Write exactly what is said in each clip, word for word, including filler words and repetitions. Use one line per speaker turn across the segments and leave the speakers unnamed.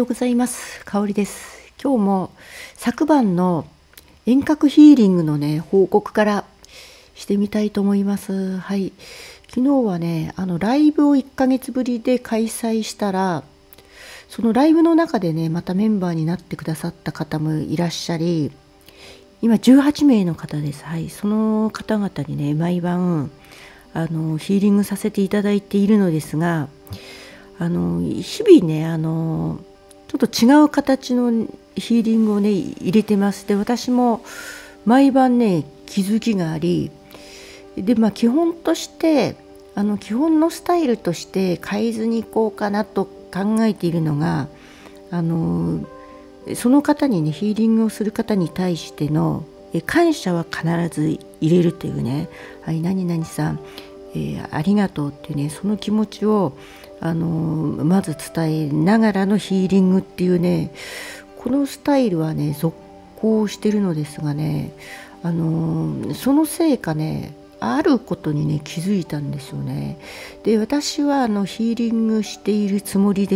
ようございます。かおりです。今日も昨晩の遠隔ヒーリングのね報告からしてみたいと思います。はい。昨日はねあのライブをいっかげつぶりで開催したら、そのライブの中でねまたメンバーになってくださった方もいらっしゃり、今じゅうはちめいの方です。はい。その方々にね毎晩あのヒーリングさせていただいているのですが、あの日々ねあのちょっと違う形のヒーリングをね入れてます。で、私も毎晩ね気づきがあり、でまあ基本としてあの基本のスタイルとして変えずにいこうかなと考えているのが、あのその方にねヒーリングをする方に対しての感謝は必ず入れるというね、はい、何々さん、えー、ありがとうっていうね、その気持ちをあのまず伝えながらのヒーリングっていうね、このスタイルはね続行してるのですがね、あのそのせいかねあることにね気づいたんですよね。で、私はあのヒーリングしているつもりです。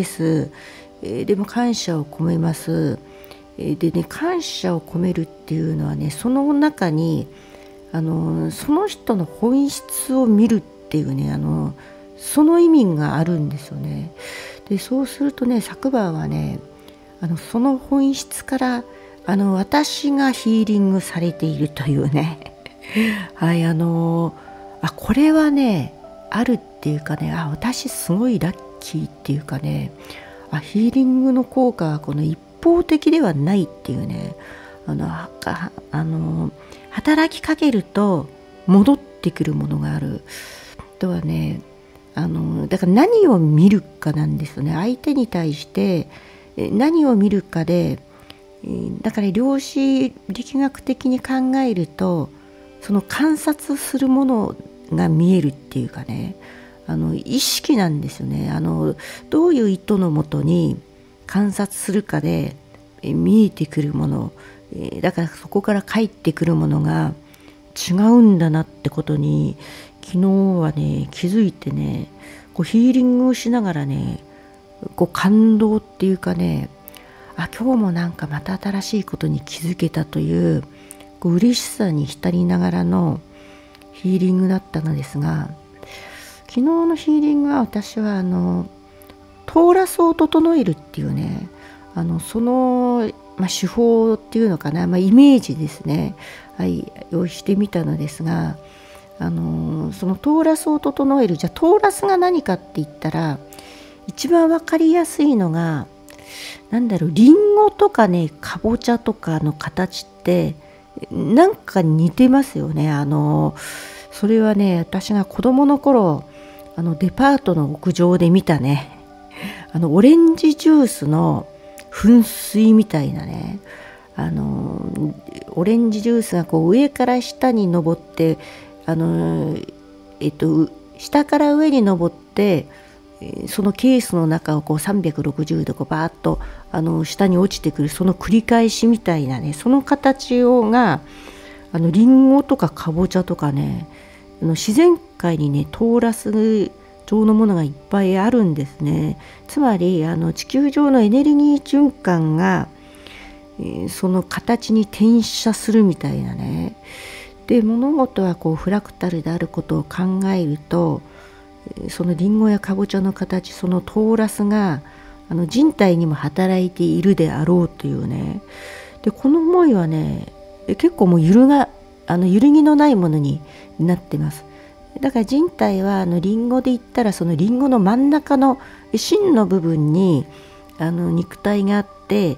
えー、でも感謝を込めます。えー、でね、感謝を込めるっていうのはね、その中にあのその人の本質を見るっていうね、あのその意味があるんですよね。で、そうするとね、昨晩はねあのその本質からあの私がヒーリングされているというねはい、あのあこれはねあるっていうかね、あ私すごいラッキーっていうかね、あヒーリングの効果はこの一方的ではないっていうね、あのああの働きかけると戻ってくるものがある。あとはね、あのだから何を見るかなんですよね。相手に対して何を見るかで、だから量子力学的に考えるとその観察するものが見えるっていうかね、あの意識なんですよね。あのどういう意図のもとに観察するかで見えてくるもの、だからそこから返ってくるものが違うんだなってことに昨日はね気づいてね、こうヒーリングをしながらねこう感動っていうかね、あ今日もなんかまた新しいことに気づけたというこう嬉しさに浸りながらのヒーリングだったのですが、昨日のヒーリングは私はあのトーラスを整えるっていうね、あのその、まあ、手法っていうのかな、まあ、イメージですね、はい、用意してみたのですが、あのそのトーラスを整える、じゃあトーラスが何かって言ったら一番わかりやすいのがなんだろう、リンゴとかねかぼちゃとかの形ってなんか似てますよね。あのそれはね、私が子供の頃あのデパートの屋上で見たね、あのオレンジジュースの噴水みたいなね、あのオレンジジュースがこう上から下に上って、あのえっと下から上に上ってそのケースの中をこうさんびゃくろくじゅうどこうバーッとあの下に落ちてくる、その繰り返しみたいなね、その形をがあのリンゴとかかぼちゃとかね、あの自然界にねトーラス状のものがいっぱいあるんですね。つまりあの地球上のエネルギー循環が、えー、その形に転写するみたいなね。で、物事はこうフラクタルであることを考えると、そのリンゴやかぼちゃの形、そのトーラスがあの人体にも働いているであろうというね。で、この思いはね結構もう揺るがあの揺るぎのないものになってます。だから人体はあのリンゴで言ったらそのリンゴの真ん中の芯の部分にあの肉体があって、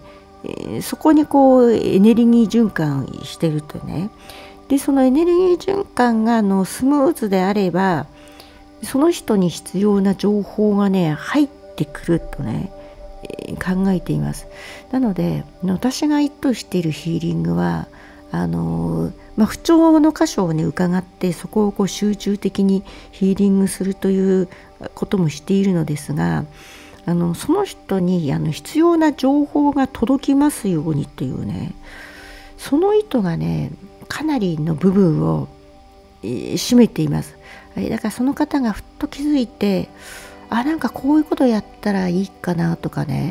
えそこにこうエネルギー循環してるとね。で、そのエネルギー循環があのスムーズであればその人に必要な情報がね入ってくるとね、えー、考えています。なので私が意図しているヒーリングはあのーまあ、不調の箇所をね伺ってそこをこう集中的にヒーリングするということもしているのですが、あのその人にあの必要な情報が届きますようにというね、その意図がねかなりの部分を、えー、占めています。だからその方がふっと気づいて、あなんかこういうことやったらいいかなとかね、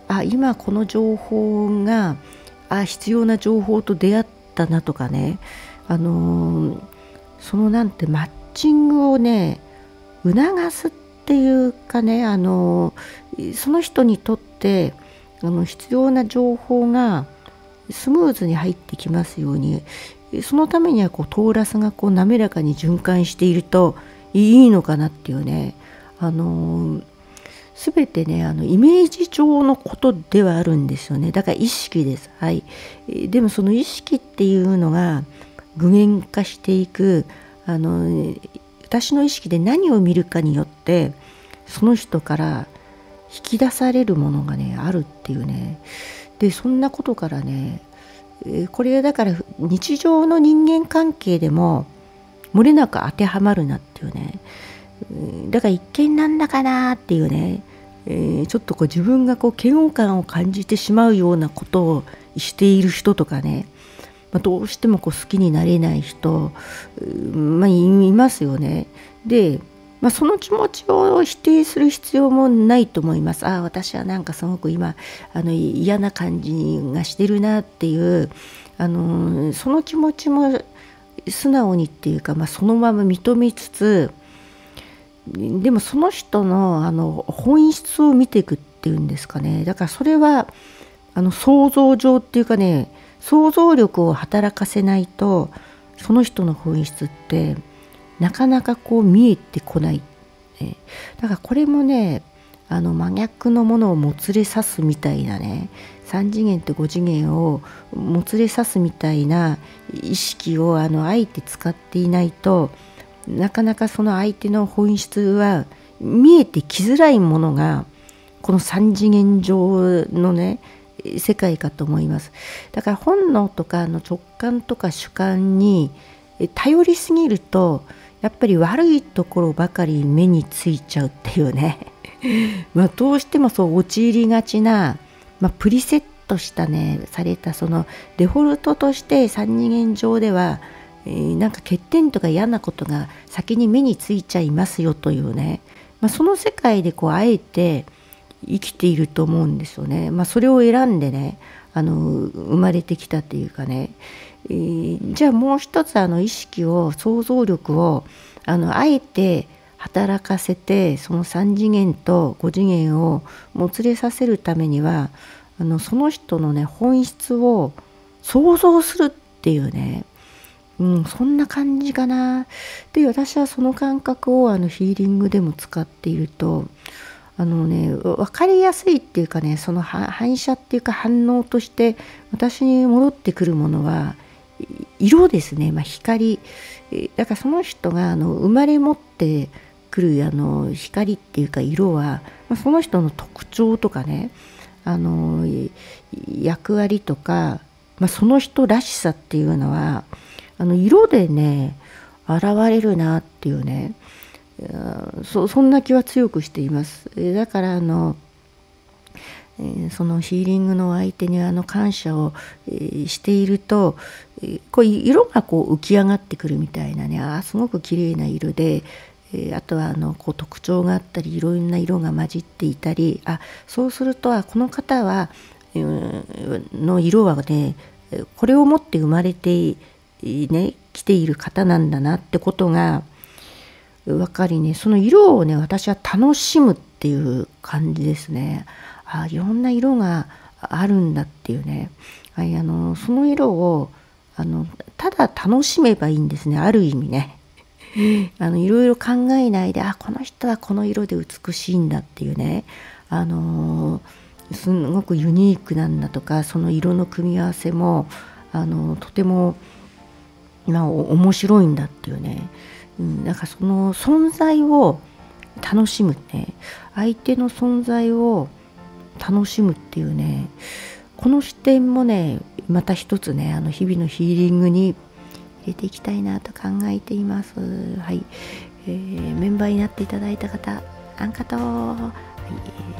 あ今この情報があ必要な情報と出会ったなとかね、あのー、そのなんてマッチングをね促すっていうかね、あのー、その人にとってあの必要な情報がスムーズに入ってきますように、そのためにはこうトーラスがこう滑らかに循環しているといいのかなっていうね、あのー、全てねあのイメージ上のことではあるんですよね。だから意識です。はい。でもその意識っていうのが具現化していく、あの私の意識で何を見るかによってその人から引き出されるものがねあるっていうね。でそんなことからね、これだから日常の人間関係でも漏れなく当てはまるなっていうね。だから一見なんだかなっていうね、えー、ちょっとこう自分がこう嫌悪感を感じてしまうようなことをしている人とかね、まあ、どうしてもこう好きになれない人、まあ、いますよね。で、まあ、その気持ちを否定する必要もないと思います。ああ私はなんかすごく今あの嫌な感じがしてるなっていう、あのその気持ちも素直にっていうか、まあ、そのまま認めつつ、でもその人のあの本質を見ていくっていうんですかね。だからそれはあの想像上っていうかね、想像力を働かせないとその人の本質ってなかなかこう見えてこない。だからこれもねあの真逆のものをもつれ刺すみたいなね、さん次元とご次元をもつれ刺すみたいな意識をあのあえて使っていないと、なかなかその相手の本質は見えてきづらいものがこのさん次元上のね世界かと思います。だから本能とかの直感とか主観に頼りすぎるとやっぱり悪いところばかり目についちゃうっていうねまあどうしてもそう陥りがちな、まあ、プリセットしたねされたそのデフォルトとしてさん次元上ではえー、なんか欠点とか嫌なことが先に目についちゃいますよというね、まあ、その世界でこうあえて生きていると思うんですよね。まあ、それを選んでねあの生まれてきたっていうかね、えー、じゃあもう一つあの意識を想像力をあのあえて働かせてそのさん次元とご次元をもつれさせるためにはあのその人のね本質を想像するっていうね、うん、そんな感じかな。で私はその感覚をあのヒーリングでも使っているとあのね分かりやすいっていうかね、その反射っていうか反応として私に戻ってくるものは色ですね、まあ、光だからその人があの生まれ持ってくるあの光っていうか色は、まあ、その人の特徴とかねあの役割とか、まあ、その人らしさっていうのはあの色でね現れるなっていうね、そ, そんな気は強くしています。だからあの、えー、そのヒーリングの相手にあの感謝を、えー、していると、えー、こう色がこう浮き上がってくるみたいなね、あすごく綺麗な色で、えー、あとはあのこう特徴があったりいろんな色が混じっていたり、あそうするとあこの方は、えー、の色はねこれを持って生まれてね、来ている方なんだなってことが分かりね、その色をね私は楽しむっていう感じですね。あいろんな色があるんだっていうね、はい、あのその色をあのただ楽しめばいいんですね、ある意味ねあのいろいろ考えないで、あこの人はこの色で美しいんだっていうね、あのすごくユニークなんだとか、その色の組み合わせもあのとてもまあ、面白いんだっていうね、うん、だからその存在を楽しむね、相手の存在を楽しむっていうね、この視点もねまた一つねあの日々のヒーリングに入れていきたいなと考えています。はい、えー、メンバーになっていただいた方あんかと、はい、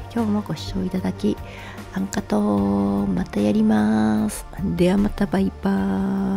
今日もご視聴いただきあんかとまたやります。ではまたバイバーイ。